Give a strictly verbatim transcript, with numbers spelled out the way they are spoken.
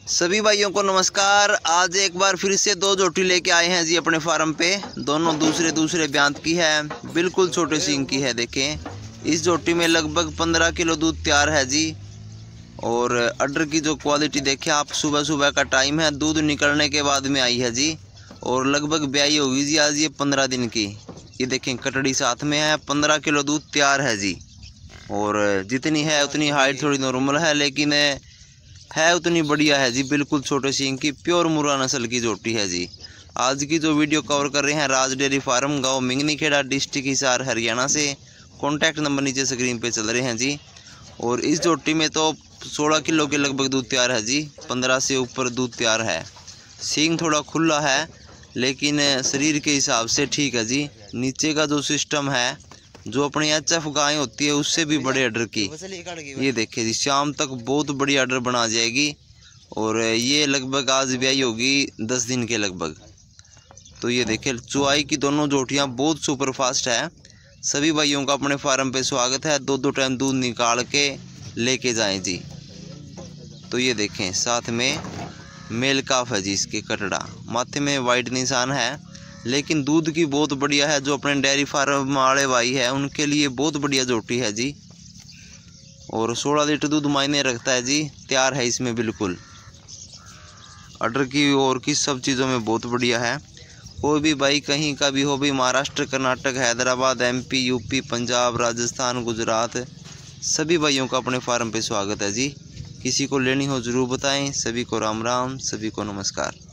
सभी भाइयों को नमस्कार। आज एक बार फिर से दो जोटी लेके आए हैं जी अपने फार्म पे। दोनों दूसरे दूसरे ब्यांत की है, बिल्कुल छोटे सींग की है। देखें इस जोटी में लगभग पंद्रह किलो दूध तैयार है जी। और अडर की जो क्वालिटी देखें आप, सुबह सुबह का टाइम है, दूध निकलने के बाद में आई है जी। और लगभग ब्याई होगी जी आज ये पंद्रह दिन की। ये देखें कटड़ी साथ में है, पंद्रह किलो दूध तैयार है जी। और जितनी है उतनी हाइट थोड़ी नॉर्मल है, लेकिन है उतनी बढ़िया है जी। बिल्कुल छोटे सींग की प्योर मुर्रा नस्ल की जोटी है जी। आज की जो वीडियो कवर कर रहे हैं राज डेयरी फार्म, गांव मिंगनी खेड़ा, डिस्ट्रिक्ट हिसार, हरियाणा से। कॉन्टैक्ट नंबर नीचे स्क्रीन पे चल रहे हैं जी। और इस जोटी में तो सोलह किलो के लगभग दूध तैयार है जी। पंद्रह से ऊपर दूध तैयार है। सींग थोड़ा खुला है लेकिन शरीर के हिसाब से ठीक है जी। नीचे का जो सिस्टम है, जो अपनी एच एफ गाय होती है उससे भी बड़े ऑर्डर की। ये देखिए जी, शाम तक बहुत बड़ी ऑर्डर बना जाएगी। और ये लगभग आज ब्याई होगी दस दिन के लगभग। तो ये देखिए चुआई की दोनों जोटियां बहुत सुपर फास्ट है। सभी भाइयों का अपने फार्म पे स्वागत है। दो दो टाइम दूध निकाल के लेके जाएं जी। तो ये देखें साथ में मेल काफ है जी। इसके कटड़ा माथे में वाइट निशान है, लेकिन दूध की बहुत बढ़िया है। जो अपने डेयरी फार्म वाले भाई है उनके लिए बहुत बढ़िया जोटी है जी। और सोलह लीटर दूध मायने रखता है जी। तैयार है इसमें बिल्कुल। ऑर्डर की और की सब चीज़ों में बहुत बढ़िया है। कोई भी भाई कहीं का भी हो, भी महाराष्ट्र, कर्नाटक, हैदराबाद, एमपी, यूपी, पंजाब, राजस्थान, गुजरात, सभी भाइयों का अपने फार्म पे स्वागत है जी। किसी को लेनी हो ज़रूर बताएं। सभी को राम राम, सभी को नमस्कार।